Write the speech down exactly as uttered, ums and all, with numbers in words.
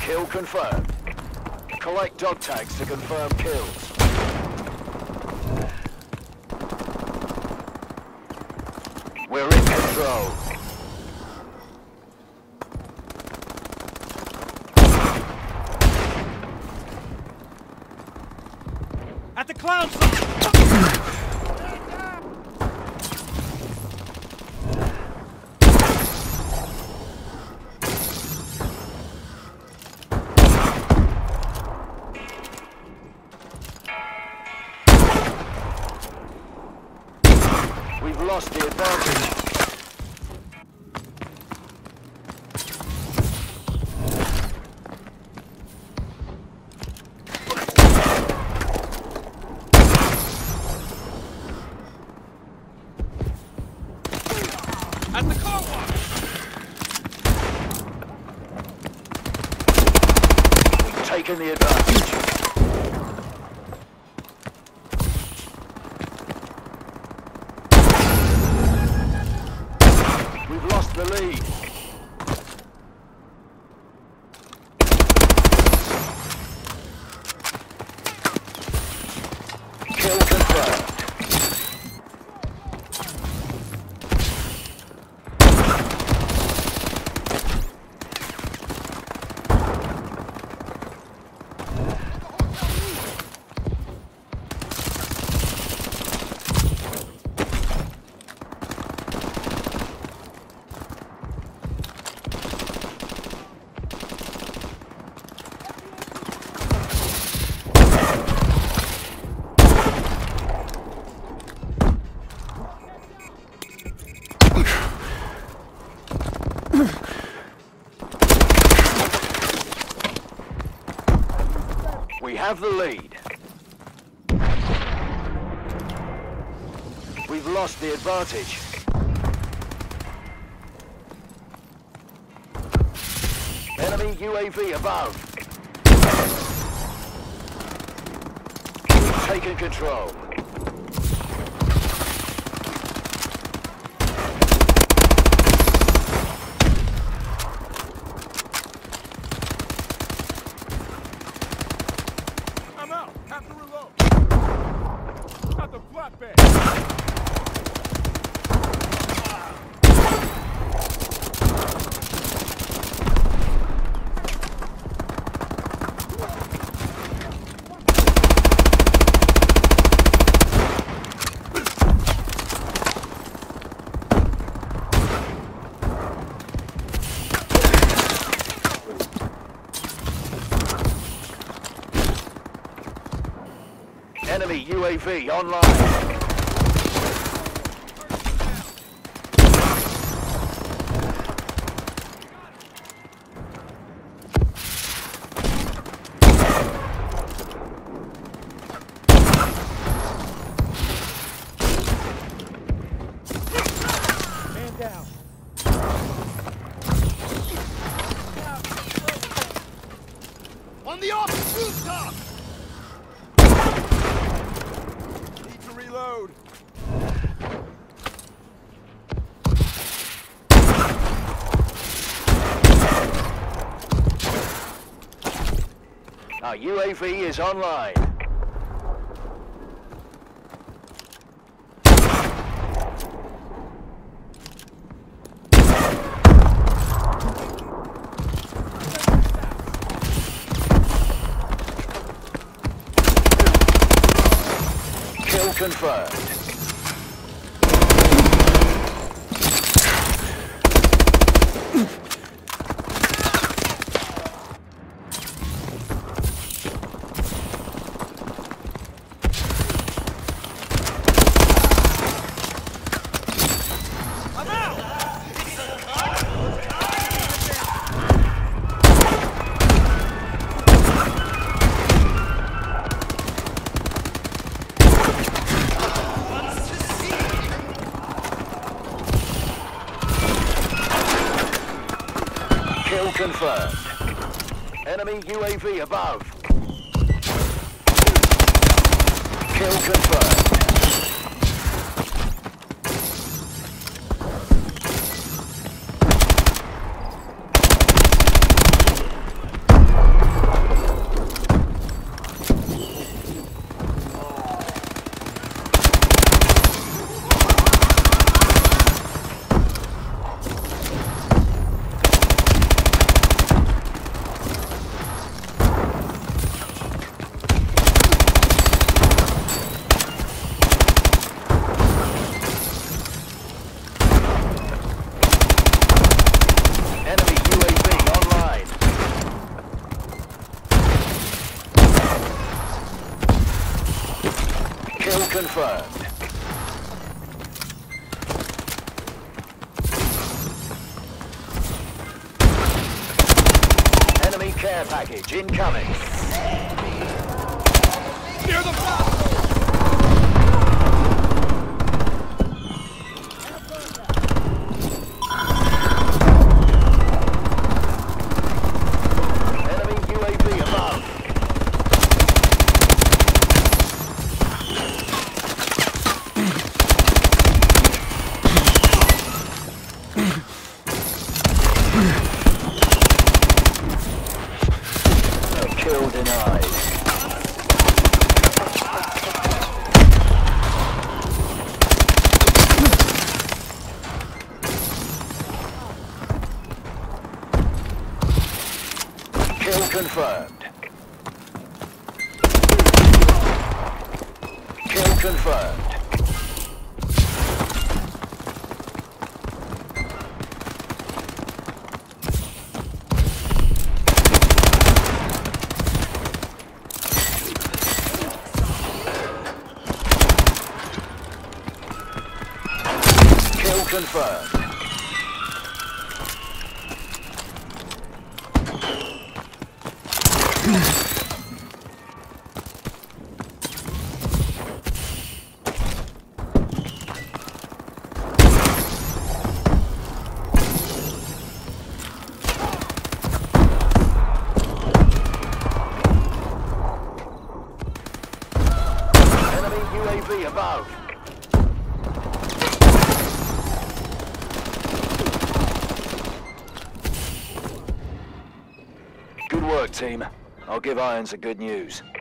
Kill confirmed. Collect dog tags to confirm kills. We're in control. At the clown site! We've lost the advantage. At the car wash! We've taken the advantage. We've lost the lead. Kill confirmed. We have the lead. We've lost the advantage. Enemy U A V above. We've taken control. I'm out! Have to reload! At the flatbed! Enemy U A V online. Man down. On the opposite rooftop! Need to reload. Our U A V is online. Kill confirmed. I'm out! Kill confirmed. Enemy U A V above. Kill confirmed. Kill confirmed. Enemy care package incoming. Near the platform! Enemy U A V above. Kill denied. Kill confirmed. Kill confirmed. Kill confirmed. Enemy U A V above. Good work, team. I'll give Irons the good news.